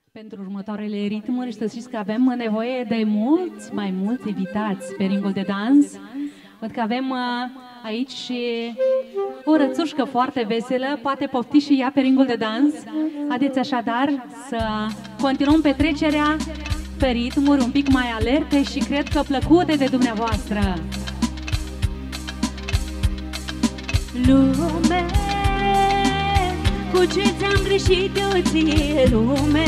Pentru următoarele ritmuri să știți că avem nevoie de mai mulți invitați pe ringul de dans. Văd că avem aici și o rățușcă foarte veselă, poate pofti și ea pe ringul de dans. Haideți așadar să continuăm petrecerea pe ritmuri un pic mai alerte și cred că plăcute de dumneavoastră. Lume, cu ce ți-am greșit eu ție, lume,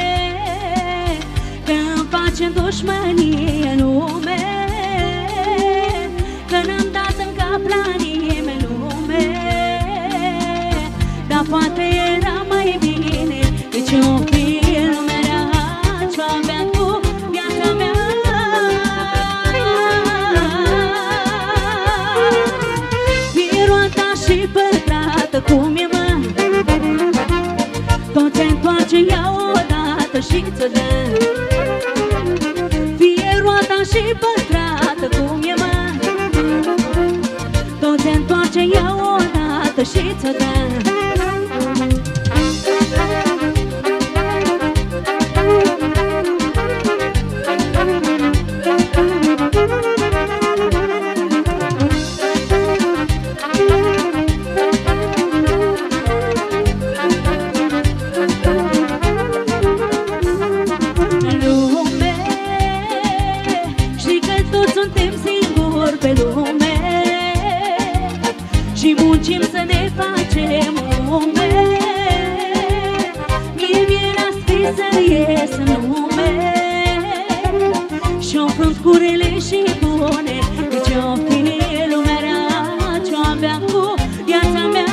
că-mi facem dușmănie, lume, că n-am dat în cap la nimeni, lume, dar poate era mai bine, deci eu fi lumea rea ce-o avea cu viața mea. Piroata și pătrată, cum e mă, tot se întoarce ea odată și ți-o dă. Fie roata și pătrată, cum e mă, tot se întoarce ea odată și ți-o dă. Pe lume și muncim să ne facem lume. Mie mi-era scris să ies în lume și-o frunți cu rele și bune, deci o fi lumea rea ce-o avea cu viața mea.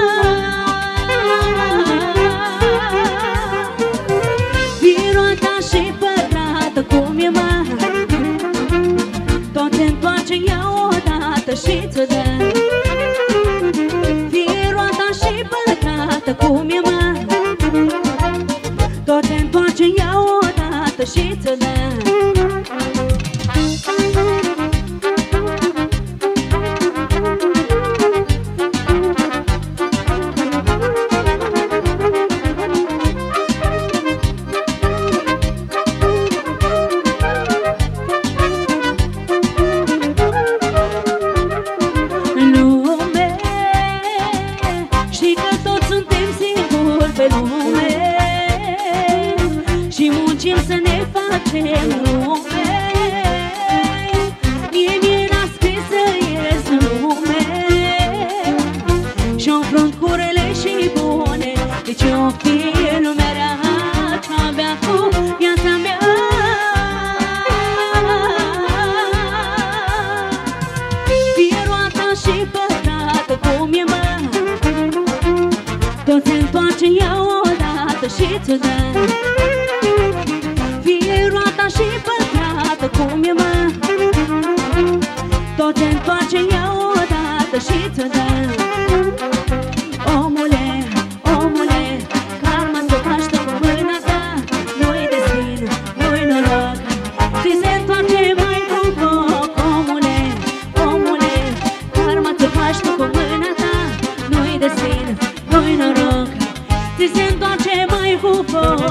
Piroata și pătrată, cum e mă, tot se întoarce ea odată și ți-o dă. Fie roata și pătrată, cum e mă, tot se întoarce ea odată și ți-o dă. Fie roata și pătrată, cum e mă, tot se întoarce ea odată și ți-o dă. Omule, omule, karma se faște cu mâna ta, nu-i destin, nu-i noroc, ți se întoarce mai cu foc. Omule, omule, karma se faște cu mâna ta, nu-i destin, nu-i noroc, ți se întoarce mai cu foc.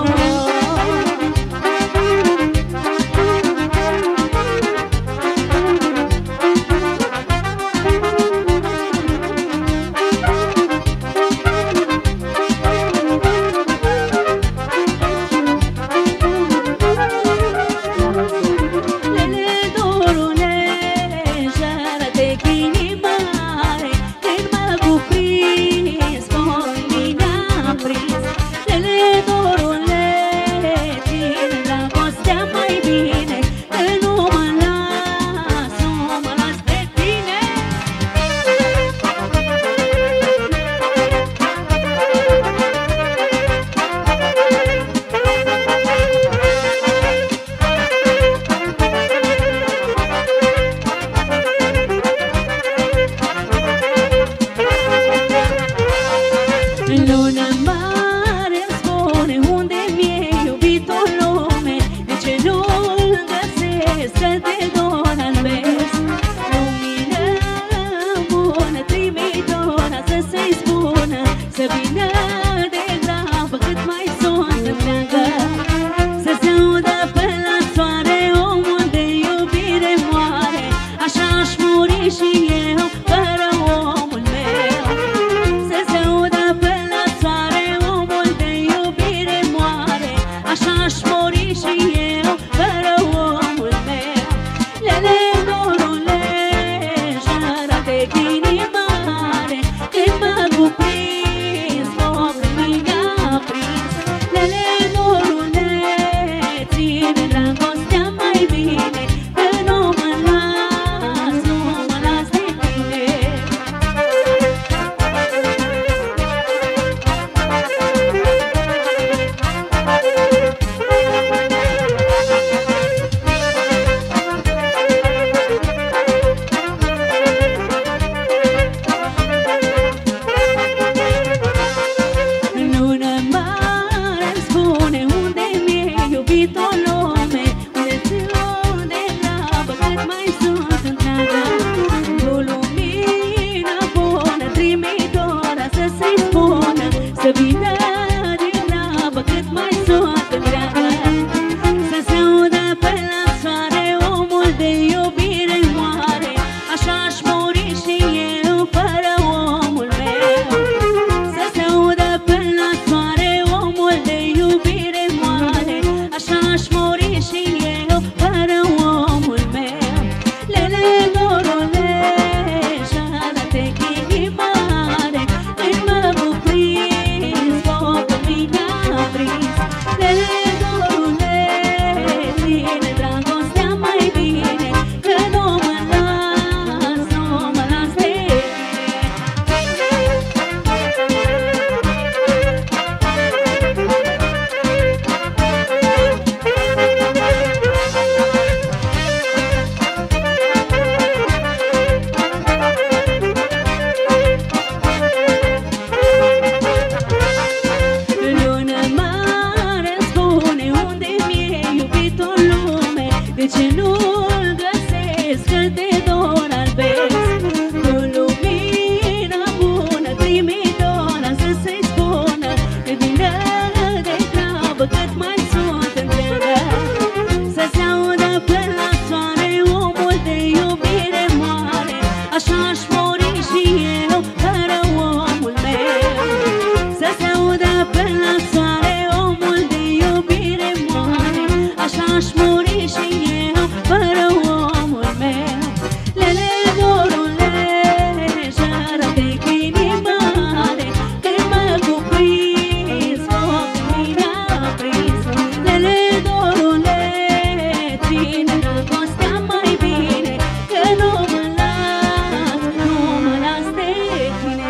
iubit o lume unde ținut de grabă cât mai sus întreagă. Cu lumina bună trimitora să se-i spună să vină din grabă cât mai sus întreagă. Să se audă pe la soare omul de iubire moare, așa-aș muri și eu fără omul meu. Să se audă pe la soare omul de iubire moare, așa-aș muri și eu fără omul meu. Lele, dorule, și-arată inimare, când mă cuprins, focul mi-a prins. Lele, dorule, ține dragostea mai bine, că nu mă las, nu mă las de Lună mare spune unde mi-e iubit o lume, de ce nu-l găsesc, că te dor albesc. Cu lumina bună trimitora să se-i spună că vină de grabă cât mai sus întreagă. Să se audă pe la soare omul de iubire moare, așa-aș muri și eu fără omul meu. Să se audă pe la soare omul de iubire moare, așa-aș muri și eu fără omul meu. Lele, dorule, și-arată inimare, când mă cuprins, focul mi-a prins. Lele, dorule, ține dragostea mai bine, că nu mă las, nu mă las de tine.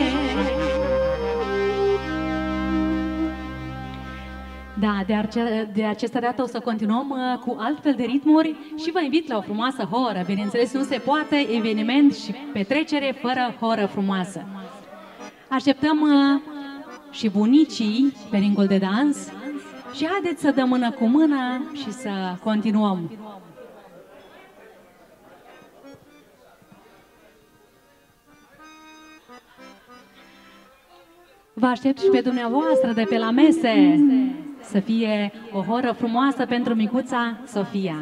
Da, de această dată o să continuăm cu altfel de ritmuri și vă invit la o frumoasă horă. Bineînțeles, nu se poate eveniment și petrecere fără horă frumoasă. Așteptăm și bunicii pe ringul de dans și haideți să dăm mână cu mână și să continuăm. Vă aștept și pe dumneavoastră de pe la mese să fie o horă frumoasă pentru micuța Sofia.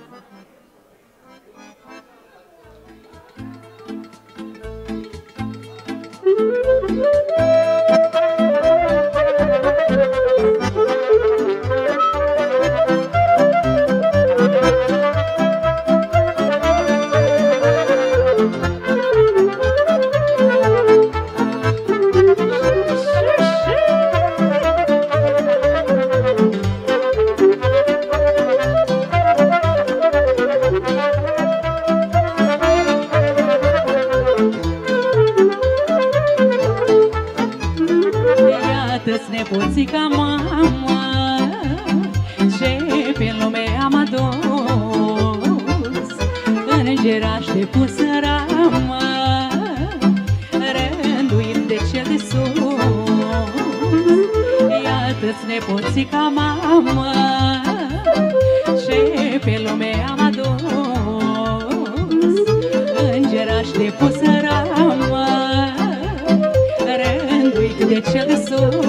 Iată-ți nepoțica mama, ce pe lume am adus, îngeraș de pus în ramă, rânduit de cel de sus. Iată-ți nepoțica mama, ce pe lume am adus, îngeraș de pus în ramă, rânduit de cel de sus.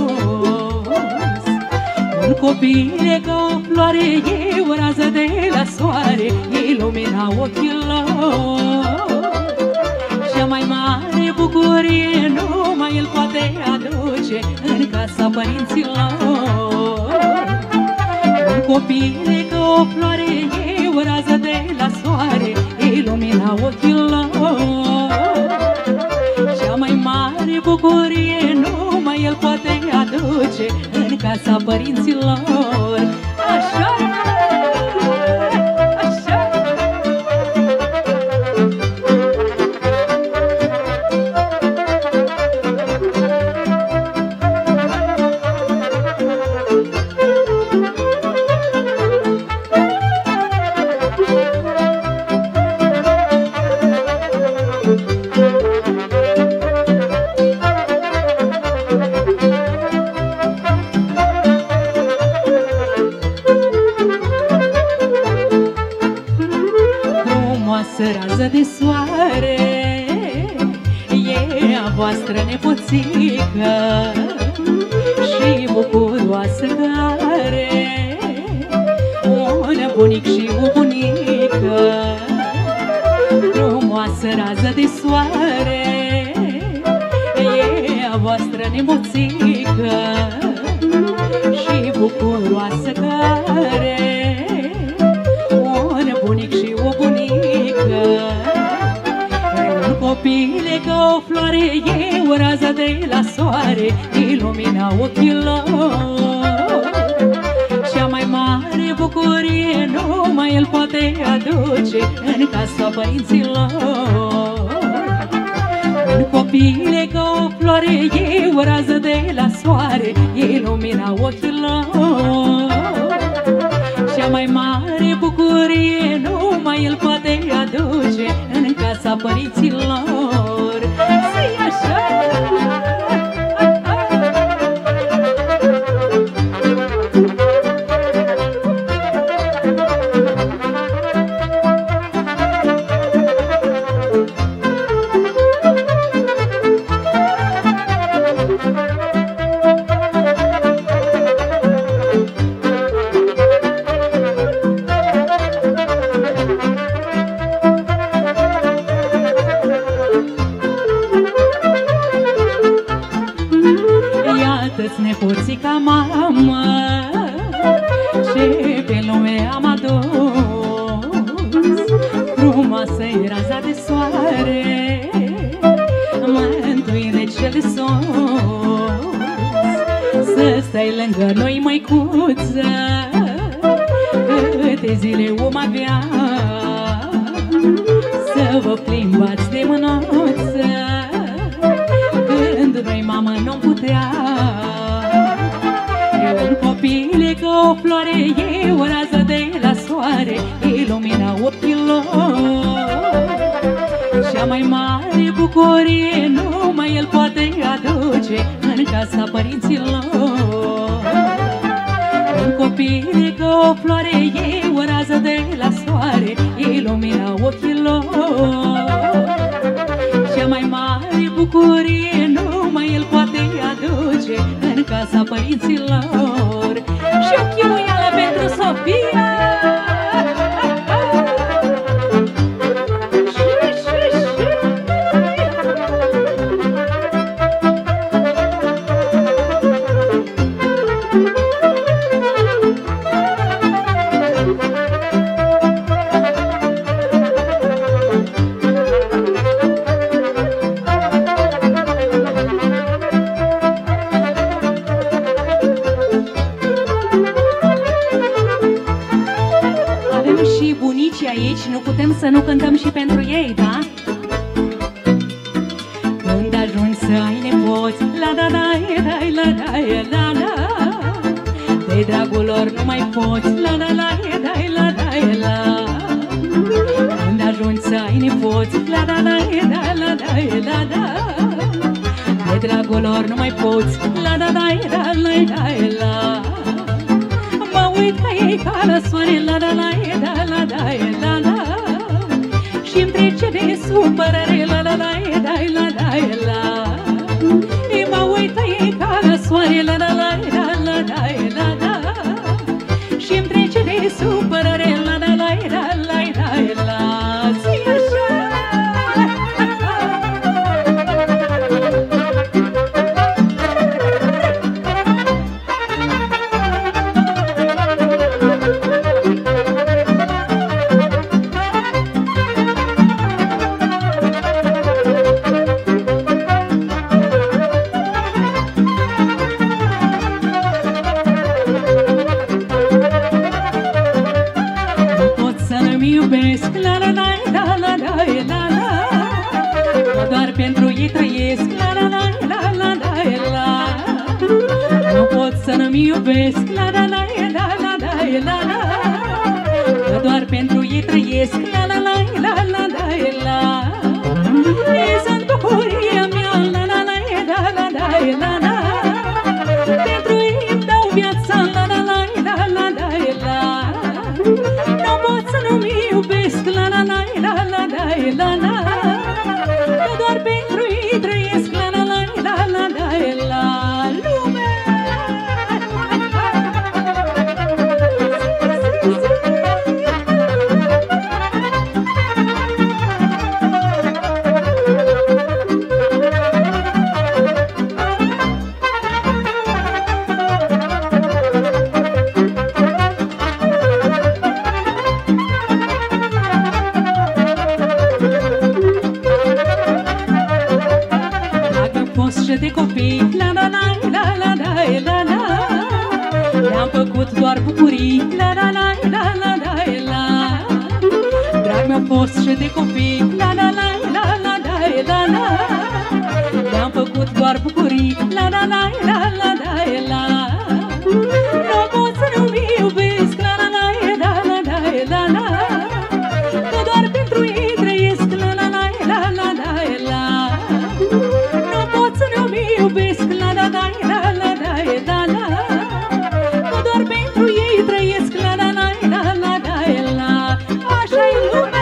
Un copil ca o floare, e o rază de la soare, ilumina ochii lor. Cea mai mare bucurie numai el poate aduce în casa părinților. Un copil ca o floare, e o rază de la soare, ilumina ochii lor. Cea mai mare bucurie numai el poate aduce în casa părinților. Așa! frumoasă rază de soare, e a voastră nepoțică și bucuroasă care un bunic și o bunică. Frumoasă rază de soare, e a voastră nepoțică și bucuroasă care un bunic și o bunică. Un copile ca o floare, e o rază de la soare, ilumina ochilor. Cea mai mare bucurie numai el poate aduce în casa părinților. Un copile ca o floare, e o rază de la soare, ilumina ochilor. Cea mai mare bucurie numai el poate aduce în casa părinților. Zi așa! Nepoții ca mamă, ce pe lume am adus. Frumoasă-i raza de soare, mântuire cel de sus. Să stai lângă noi, măicuță, câte zile om avea, să vă plimbați de mânuță, când noi, mamă, nu-mi putea. Un copile ca o floare, e o rază de la soare, ilumina ochilor. Cea mai mare bucurie numai el poate aduce în casa părinților. Un copile ca o floare, e o rază de la soare, ilumina ochilor. Cea mai mare bucurie numai el poate aduce în casa părinților. Și o chimuială pentru Sofia! Nu putem să nu cântăm și pentru ei, da? Când ajungi să ai nepoți, la da da da la da la la, de dragul lor nu mai poți, la da la da la da la. Când ajungi să ai nepoți, la da da da la da la la, de dragul lor nu mai poți, la da da da la da la. Mă uit ca ei ca la soare, la da la da la da la la, și-mi trece de supărare, la la la da la da la. Mă uit ca ei ca la soare, la la la da la da la la, și-mi trece de supărare, la la la da la da la. Zi așa! Doar pentru ei trăiesc, la la la la la la la. Nu pot să nu-mi iubesc, la la la la la la la la. Doar pentru ei trăiesc, la la la la la la la. Ei sunt bucuria mea, la la la la la la la la. Pentru ei îmi dau viața, la la la la la la la. Nu pot să nu-mi iubesc, la la la la la la. doar bucurii, la la la la la la la. Drag mi-a fost și de copii, la la la la la la la la. Le-am făcut doar bucurii, la la la la la la la. Nu pot să nu-mi iubesc, la la la la la la la la. Că doar pentru ei trăiesc, la la la la la la la. Nu pot să nu-mi iubesc, la la la la la la la la. Că doar pentru ei trăiesc, la la la la la la la. Așa-i lumea.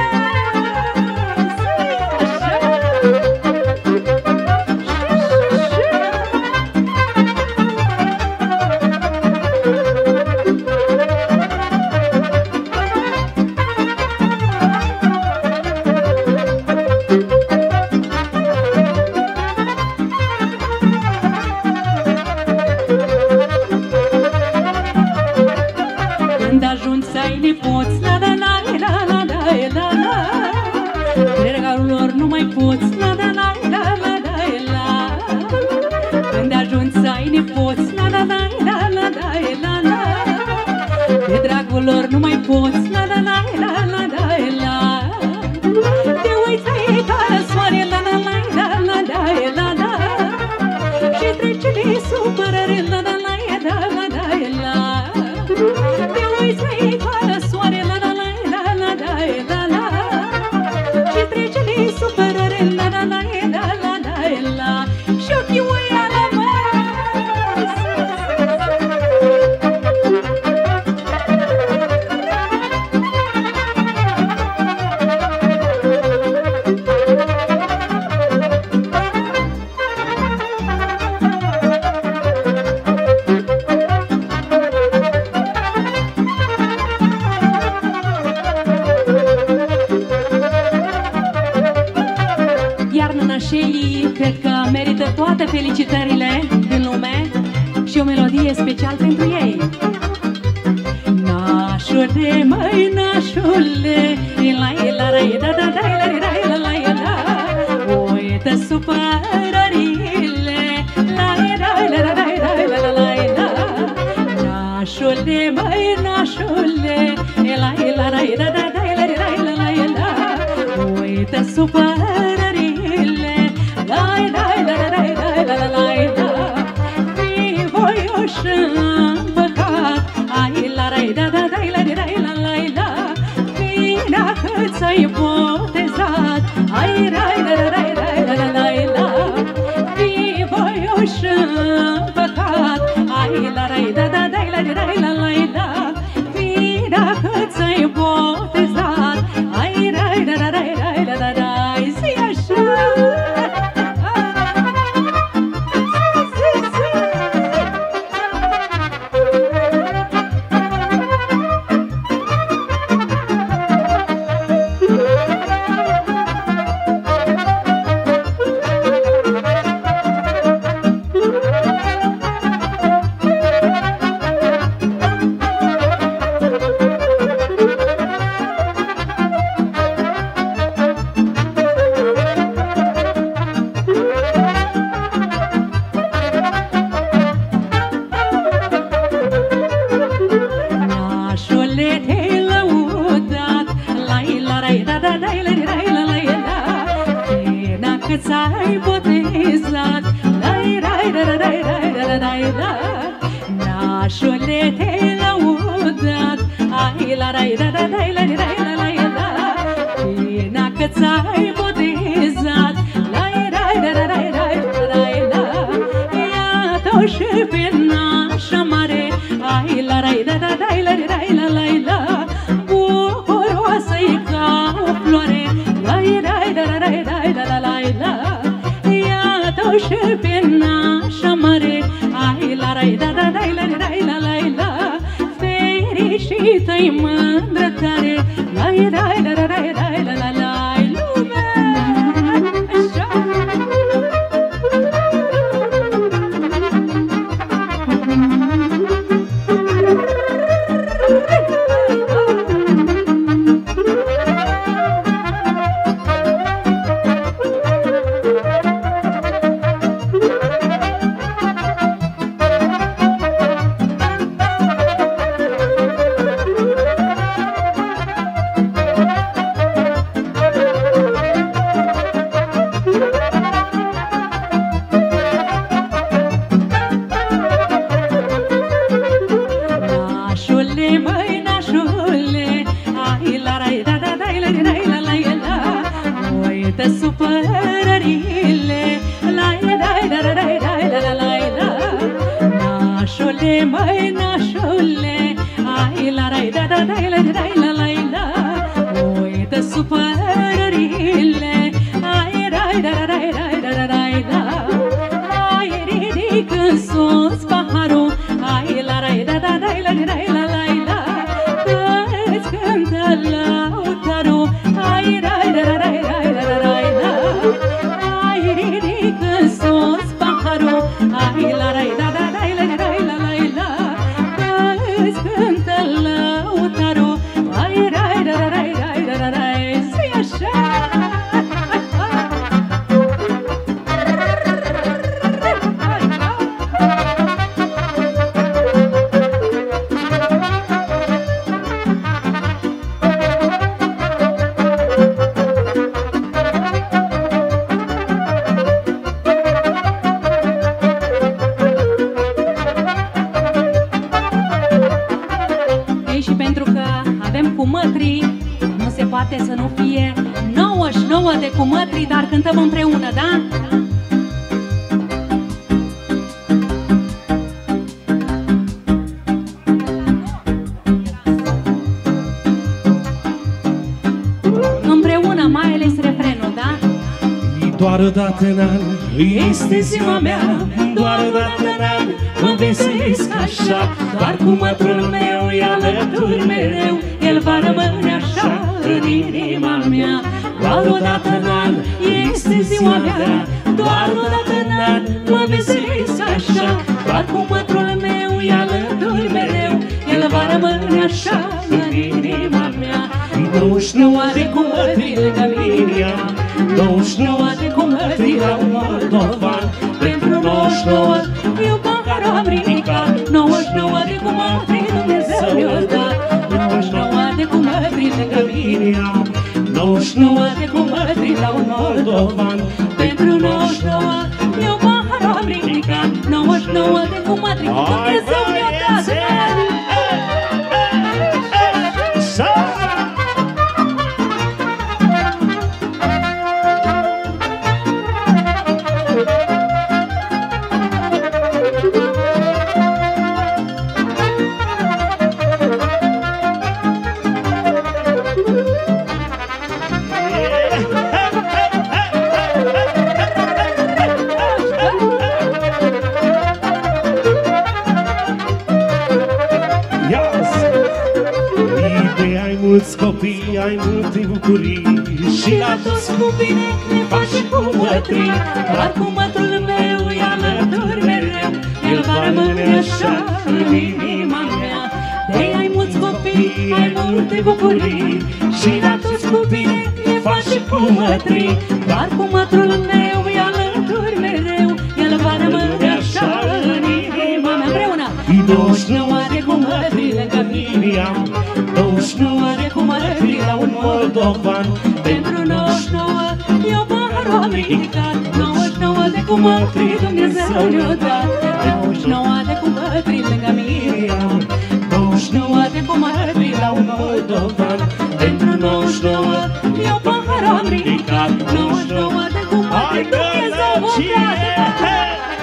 Când ajungi să ai nepoți, la la la la la la la la. De regalul lor nu mai poți, la la la la la la la. Când ajungi să ai nepoți, la la la la la la la la. De dragul lor nu mai poți, la la la la la la la. Te uiți aici ca la soare, la la la la la la la la. Și trece de supărare, la la la la la la la. Te uiți aici ca la soare, la la la la la la la la. Și trece de supărare, la la la la la la la. Și ochii uia la măs. Iar nănașeii cred că merită toate felicitările din lume și o melodie special pentru ei. Nașule, măi, nașule, la la la da da da la la la la la. Uită supărările, la la la la la la la la la. Nașule, măi, nașule, la la la da da da la la la la la. Uită supărările, la la la la la la la la la. Fii voioș în păcat, ai la la da da da la la la la la. Vina că ți-ai botezat, ai la la la la la la la la. Fii voioș în păcat, ai la la da da da la la la la la. Vina că ți-ai botezat, ai la la la la la la la. Zi așa. Ți-ai botezat, nașule, te-ai lăudat, ai la la la la la la la la la. Bine că ți-ai botezat, la la la la la la la la. Iată-o și pe nașa mare, ai la la la la la la la la la. Bucuroasă-i ca o floare, la la la la la la la la la. Iată-o și pe nașa mare, ai la la la la la la la la la la. Fericită-i mândră tare, la la la la la la la la la. Lumea așa. măi nașule, ai la rai da da da la la la la la. Uită supărările, la la da da da da la la la la. Nașule măi nașule, ai la rai da da da la la la la la. Uită supărările, ai rai da da da da da la. Ai ridică în sus paharul, ai la rai da da da la la la la la. Că-ți cântă lăutarul, ai rai da da da da la la. Ai ridică în sus paharul, ai la rai da da da la la la la. Că-ți cântă lăutarul, ai rai da da da da da da. Zi așa! Și pentru că avem cumătrii, nu se poate să nu fie 99 de cumătrii, dar cântăm împreună, da? Împreună, mai ales refrenul, da? Doar o dată în an este ziua mea, doar o dată în an mă veselesc așa, doar cu mătrul meu e alături mereu, el va rămâne așa în inima mea. Doar o dată în an este ziua mea, doar o dată în an mă veselesc așa, doar cu mătrul meu e alături mereu, el va rămâne așa în inima mea. 29 de cumătri lângă mine, 29 de cumătri la un moldovan. Pentru 99 eu pahar am ridicat, 99 de cumătri Dumnezeu mi-a dat. 99 de cumătri lângă mine, 99 de cumătri la un moldovan. Pentru 99 eu pahar am ridicat, 99 de cumătri Dumnezeu mi-a dat. Mulți copii, ai multe bucurii și la toți cu bine ne faci cu mătrii. Doar cu mătrul meu e alături mereu, el va rămâne așa în inima mea. De-ai ai mulți copii, ai multe bucurii și la toți cu bine ne faci cu mătrii. Doar cu mătrul meu e alături mereu, el va rămâne așa în inima mea. Împreună! 29 de cumătri lângă mine am, 29 de cumătri la un moldovan. Pentru 99 eu pahar am ridicat, 99 de cumătri Dumnezeu ne-a dat. 29 de cumătri lângă mine am, 29 de cumătri la un moldovan. Pentru 99 eu pahar am ridicat, 99 de cumătri Dumnezeu mi-a dat.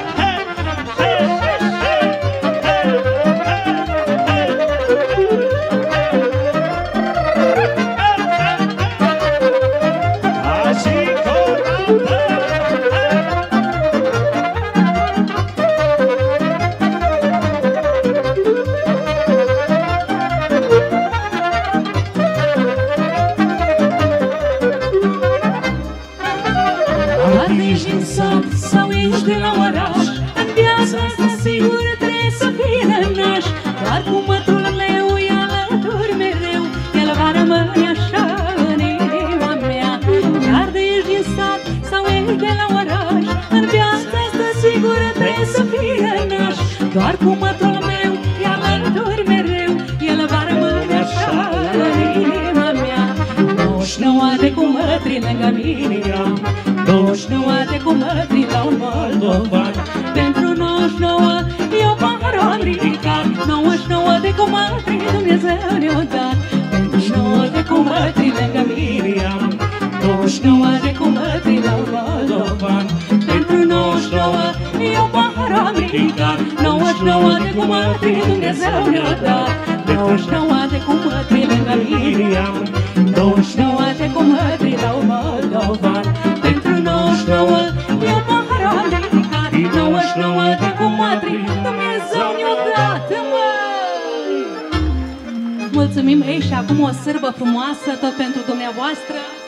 Sau ești de la oraș, în viața asta sigur trebuie să fii nănaș. Doar cu mătrul meu e alături mereu, el va rămâne așa în inima mea. Dar de ești din sat sau ești de la oraș, în viața asta sigur trebuie să fii nănaș. Doar cu mătrul meu e alături mereu, el va rămâne așa în inima mea. 29 de cumătri lângă mine am, 29 de cumătri la un moldovan. Pentru 99 eu pahar am ridicat, 99 de cumătri Dumnezeu ne-o dat. Pentru 9 de cumătri lângă Miriam, 29 de cumătri la Moldovan. Pentru 99 eu pahar american, 99 de cumătri Dumnezeu ne-o dat. 29 de cumătri lângă Miriam, 29 de cumătri la Moldovan. Pentru 99 eu pahar american, 99 de cumătri Dumnezeu ne-o dat, măi! Mulțumim, ei, și acum o sârbă frumoasă tot pentru dumneavoastră.